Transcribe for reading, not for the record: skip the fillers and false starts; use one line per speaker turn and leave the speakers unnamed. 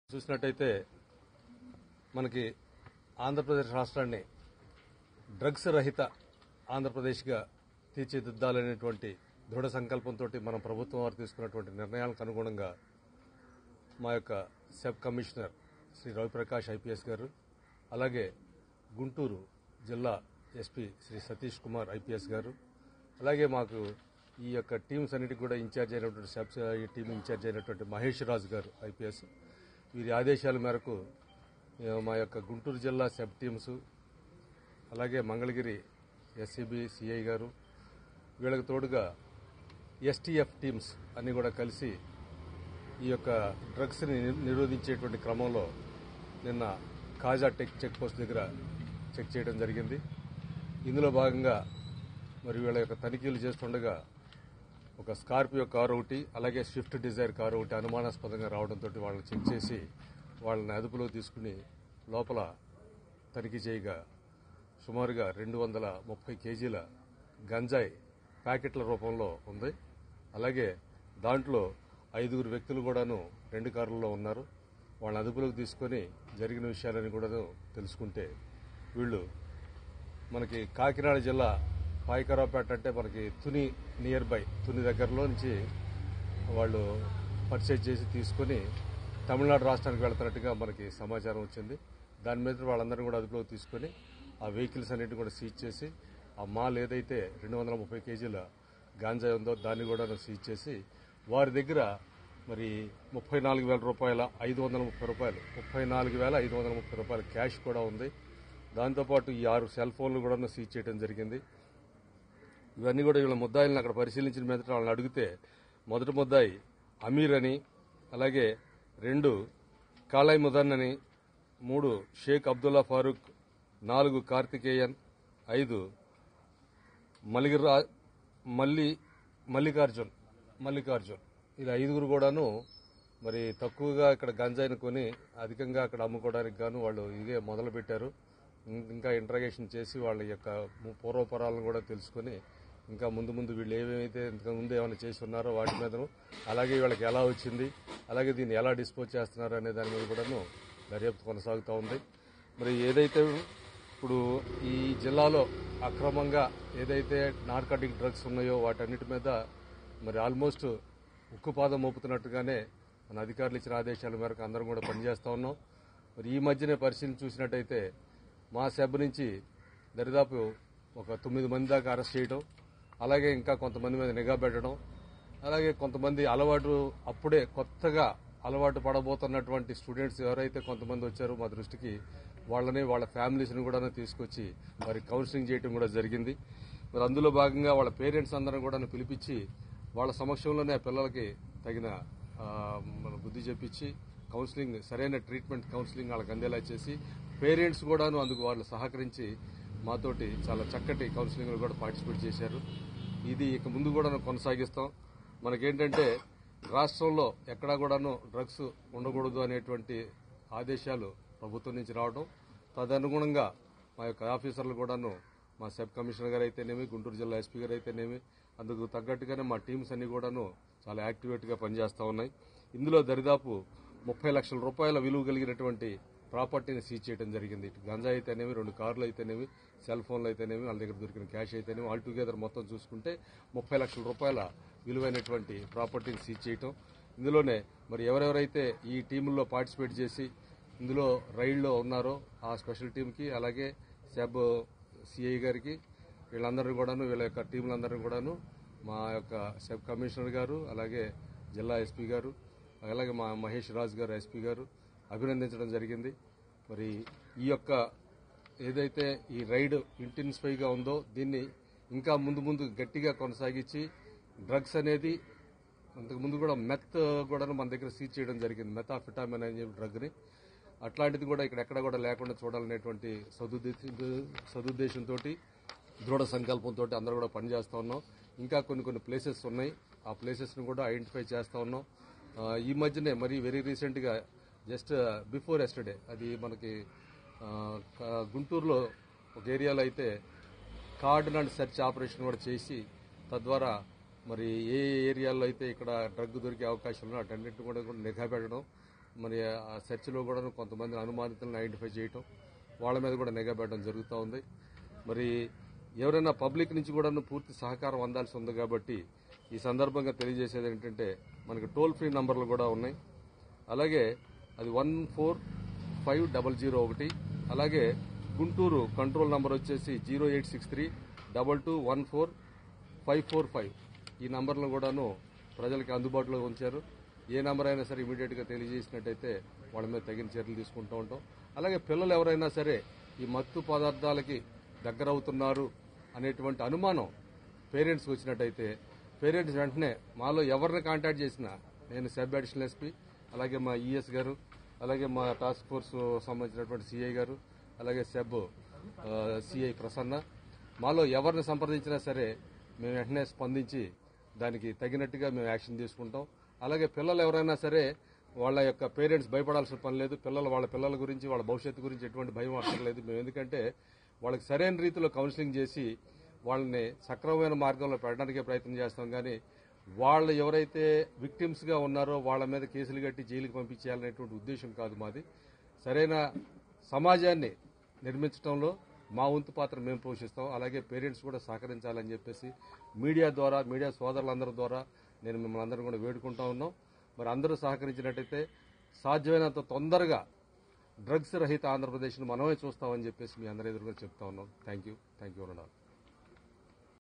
చూసినట్టయితే మనకి ఆంధ్రప్రదేశ్ రాష్ట్రాన్ని డ్రగ్స్ రహిత ఆంధ్రప్రదేశ్గా తీర్చిదిద్దాలనేటువంటి దృఢ సంకల్పంతో మన ప్రభుత్వం వారు తీసుకున్నటువంటి నిర్ణయాలకు అనుగుణంగా మా యొక్క sub commissioner Shri Raviprakash IPS గారు, అలాగే గుంటూరు జిల్లా ఎస్పీ శ్రీ సతీష్ కుమార్ ఐపీఎస్ గారు, అలాగే మాకు ఈ యొక్క టీమ్స్ అన్నిటికీ కూడా ఇన్ఛార్జ్ అయినటువంటి సబ్ టీమ్ ఇన్ఛార్జ్ అయినటువంటి మహేష్ రాజు గారు ఐపీఎస్, వీరి ఆదేశాల మేరకు మా యొక్క గుంటూరు జిల్లా సబ్ టీమ్స్, అలాగే మంగళగిరి ఎస్సీబీ సిఐ గారు, వీళ్ళకి తోడుగా ఎస్టీఎఫ్ టీమ్స్ అన్ని కూడా కలిసి ఈ యొక్క డ్రగ్స్ని నిరోధించేటువంటి క్రమంలో నిన్న కాజా చెక్ పోస్ట్ దగ్గర చెక్ చేయడం జరిగింది. ఇందులో భాగంగా మరి వీళ్ళ యొక్క తనిఖీలు చేస్తుండగా ఒక స్కార్పియో కారు ఒకటి, అలాగే స్విఫ్ట్ డిజైర్ కారు ఒకటి అనుమానాస్పదంగా రావడంతో వాళ్ళని చెక్ చేసి వాళ్ళని అదుపులో తీసుకుని లోపల తనిఖీ చేయగా సుమారుగా 230 కేజీల గంజాయి ప్యాకెట్ల రూపంలో ఉంది. అలాగే దాంట్లో 5 వ్యక్తులు కూడాను 2 కార్లలో ఉన్నారు. వాళ్ళని అదుపులోకి తీసుకుని జరిగిన విషయాలని కూడా తెలుసుకుంటే వీళ్ళు మనకి కాకినాడ జిల్లా పాయకరావుపేట అంటే మనకి తుని నియర్ బై తుని దగ్గరలో నుంచి వాళ్ళు పర్చేజ్ చేసి తీసుకుని తమిళనాడు రాష్ట్రానికి వెళ్తున్నట్టుగా మనకి సమాచారం వచ్చింది. దాని మీద వాళ్ళందరినీ కూడా అదుపులోకి తీసుకుని ఆ వెహికల్స్ అన్నింటినీ కూడా సీజ్ చేసి ఆ మాల్ ఏదైతే 230 కేజీల గాంజా ఉందో దాన్ని కూడా సీజ్ చేసి వారి దగ్గర మరి 34,000 రూపాయల 530 రూపాయలు 34,530 రూపాయల క్యాష్ కూడా ఉంది. దాంతోపాటు ఈ 6 సెల్ ఫోన్లు కూడా సీజ్ చేయడం జరిగింది. ఇవన్నీ కూడా వీళ్ళ ముద్దాయిలను అక్కడ పరిశీలించిన మీద వాళ్ళని అడిగితే మొదటి ముద్దాయి అమీర్ అని, అలాగే 2 కాళాయ్ ముదన్ అని, 3 షేక్ అబ్దుల్లా ఫారూక్, 4 కార్తికేయన్, 5 మల్లికార్జున్ ఇలా 5 కూడాను మరి తక్కువగా ఇక్కడ గంజాయిని కొని అధికంగా అక్కడ అమ్ముకోవడానికి గాను వాళ్ళు ఇదే మొదలు పెట్టారు. ఇంకా ఇంట్రాగేషన్ చేసి వాళ్ళ యొక్క పూర్వపరాలను కూడా తెలుసుకుని ఇంకా ముందు వీళ్ళు ఏవైతే ఇంతకుముందు ఏమైనా చేసి ఉన్నారో వాటి మీదను, అలాగే వీళ్ళకి ఎలా వచ్చింది, అలాగే దీన్ని ఎలా డిస్పోజ్ చేస్తున్నారు అనే దాని మీద కూడాను దర్యాప్తు కొనసాగుతూ ఉంది. మరి ఏదైతే ఇప్పుడు ఈ జిల్లాలో అక్రమంగా ఏదైతే నార్కాటిక్ డ్రగ్స్ ఉన్నాయో వాటన్నిటి మీద మరి ఆల్మోస్ట్ ఉక్కుపాదం మోపుతున్నట్టుగానే మన అధికారులు ఇచ్చిన ఆదేశాల మేరకు అందరం కూడా పనిచేస్తూ ఉన్నాం. మరి ఈ మధ్యనే పరిశీలన చూసినట్టయితే మా సబ్ నుంచి దరిదాపు ఒక 9 మంది దాకా అరెస్ట్ చేయడం, అలాగే ఇంకా కొంతమంది మీద నిఘా పెట్టడం, అలాగే కొంతమంది అప్పుడే కొత్తగా అలవాటు పడబోతున్నటువంటి స్టూడెంట్స్ ఎవరైతే కొంతమంది వచ్చారో మా దృష్టికి వాళ్ళని వాళ్ళ ఫ్యామిలీస్ని కూడా తీసుకొచ్చి మరి కౌన్సిలింగ్ చేయడం కూడా జరిగింది. మరి అందులో భాగంగా వాళ్ళ పేరెంట్స్ అందరం కూడా పిలిపించి వాళ్ళ సమక్షంలోనే ఆ పిల్లలకి తగిన బుద్ధి చెప్పించి కౌన్సిలింగ్, సరైన ట్రీట్మెంట్ కౌన్సిలింగ్ వాళ్ళకి అందేలా చేసి పేరెంట్స్ కూడాను అందుకు వాళ్ళు సహకరించి మాతోటి చాలా చక్కటి కౌన్సిలింగ్లో కూడా పార్టిసిపేట్ చేశారు. ఇది ఇక ముందు కూడా కొనసాగిస్తాం. మనకేంటంటే రాష్ట్రంలో ఎక్కడా కూడాను డ్రగ్స్ ఉండకూడదు అనేటువంటి ఆదేశాలు ప్రభుత్వం నుంచి రావడం, తదనుగుణంగా మా యొక్క ఆఫీసర్లు కూడాను మా సబ్ కమిషనర్ గారు అయితేనేమి, గుంటూరు జిల్లా ఎస్పీ గారు అయితేనేమి అందుకు తగ్గట్టుగానే మా టీమ్స్ అన్ని కూడాను చాలా యాక్టివేట్గా పనిచేస్తూ ఉన్నాయి. ఇందులో దరిదాపు 30 లక్షల రూపాయల విలువ కలిగినటువంటి ప్రాపర్టీని సీజ్ చేయడం జరిగింది. ఇటు గంజా అయితేనేమి, 2 కార్లు అయితేనేమి, సెల్ ఫోన్లు అయితేనేమి, వాళ్ళ దగ్గర దొరికిన క్యాష్ అయితేనేమి, ఆల్ టుగెదర్ మొత్తం చూసుకుంటే 30 లక్షల రూపాయల విలువైనటువంటి ప్రాపర్టీని సీజ్ చేయటం. ఇందులోనే మరి ఎవరెవరైతే ఈ టీముల్లో పార్టిసిపేట్ చేసి ఇందులో రైడ్లో ఉన్నారో ఆ స్పెషల్ టీంకి, అలాగే సబ్ సిఐ గారికి, వీళ్ళందరూ కూడాను వీళ్ళ యొక్క టీంలందరూ కూడాను మా యొక్క సబ్ కమిషనర్ గారు, అలాగే జిల్లా ఎస్పీ గారు, అలాగే మా మహేష్ రాజు గారు ఎస్పీ గారు అభినందించడం జరిగింది. మరి ఈ యొక్క ఏదైతే ఈ రైడ్ ఇంటెన్సిఫైగా ఉందో దీన్ని ఇంకా ముందు గట్టిగా కొనసాగించి డ్రగ్స్ అనేది అంతకుముందు కూడా మెత్ కూడా మన దగ్గర సీజ్ చేయడం జరిగింది, మెథాఫిటామిన్ అనే డ్రగ్ని. అట్లాంటిది కూడా ఇక్కడ ఎక్కడ కూడా లేకుండా చూడాలనేటువంటి సదుద్దేశంతో దృఢ సంకల్పంతో అందరూ కూడా పనిచేస్తూ ఉన్నాం. ఇంకా కొన్ని ప్లేసెస్ ఉన్నాయి, ఆ ప్లేసెస్ని కూడా ఐడెంటిఫై చేస్తూ ఉన్నాం. ఈ మధ్యనే మరి వెరీ రీసెంట్గా జస్ట్ బిఫోర్ ఎస్టర్డే అది మనకి గుంటూరులో ఒక ఏరియాలో అయితే కార్డ్ అండ్ సెర్చ్ ఆపరేషన్ కూడా చేసి తద్వారా మరి ఏ ఏరియాల్లో అయితే ఇక్కడ డ్రగ్ దొరికే అవకాశం ఉందో అటన్నిటిని కూడా నిఘా పెట్టడం, మరి ఆ సెర్చ్లో కూడా కొంతమంది అనుమానితులను ఐడెంటిఫై చేయటం, వాళ్ళ మీద కూడా నిఘా పెట్టడం జరుగుతూ ఉంది. మరి ఎవరైనా పబ్లిక్ నుంచి కూడా పూర్తి సహకారం అందాల్సి ఉంది కాబట్టి ఈ సందర్భంగా తెలియజేసేది ఏంటంటే మనకి టోల్ ఫ్రీ నంబర్లు కూడా ఉన్నాయి. అలాగే అది 145001, అలాగే గుంటూరు కంట్రోల్ నంబర్ వచ్చేసి 086322144545. ఈ నంబర్లను కూడాను ప్రజలకి అందుబాటులో ఉంచారు. ఏ నంబర్ అయినా సరే ఇమీడియట్గా తెలియజేసినట్టయితే వాళ్ళ మీద తగిన చర్యలు తీసుకుంటూ ఉంటాం. అలాగే పిల్లలు ఎవరైనా సరే ఈ మత్తు పదార్థాలకి దగ్గర అవుతున్నారు అనేటువంటి అనుమానం పేరెంట్స్కి వచ్చినట్టయితే పేరెంట్స్ వెంటనే మాలో ఎవరిని కాంటాక్ట్ చేసినా, నేను సబ్ అడిషనల్ ఎస్పీ, అలాగే మా ఈఎస్ గారు, అలాగే మా టాస్క్ ఫోర్స్ సంబంధించినటువంటి సిఐ గారు, అలాగే సబ్ సిఐ ప్రసన్న, మాలో ఎవరిని సంప్రదించినా సరే మేము వెంటనే స్పందించి దానికి తగినట్టుగా మేము యాక్షన్ తీసుకుంటాం. అలాగే పిల్లలు ఎవరైనా సరే వాళ్ళ యొక్క పేరెంట్స్ భయపడాల్సిన పని లేదు. వాళ్ళ పిల్లల గురించి, వాళ్ళ భవిష్యత్తు గురించి ఎటువంటి భయం అక్కర్లేదు. మేము ఎందుకంటే వాళ్ళకి సరైన రీతిలో కౌన్సిలింగ్ చేసి వాళ్ళని సక్రమమైన మార్గంలో పెట్టడానికే ప్రయత్నం చేస్తాం. కానీ వాళ్ళు ఎవరైతే విక్టిమ్స్గా ఉన్నారో వాళ్ళ మీద కేసులు కట్టి జైలుకి పంపించేయాలనేటువంటి ఉద్దేశం కాదు మాది. సరైన సమాజాన్ని నిర్మించడంలో మా వంతు పాత్ర మేము పోషిస్తాం. అలాగే పేరెంట్స్ కూడా సహకరించాలని చెప్పేసి మీడియా సోదరులందరి ద్వారా నేను మిమ్మల్ని అందరూ కూడా వేడుకుంటా ఉన్నాం. మరి అందరూ సహకరించినట్టయితే సాధ్యమైనంత తొందరగా డ్రగ్స్ రహిత ఆంధ్రప్రదేశ్ను మనమే చూస్తామని చెప్పేసి మీ అందరి ఎదురుగా చెప్తా ఉన్నాం. Thank you.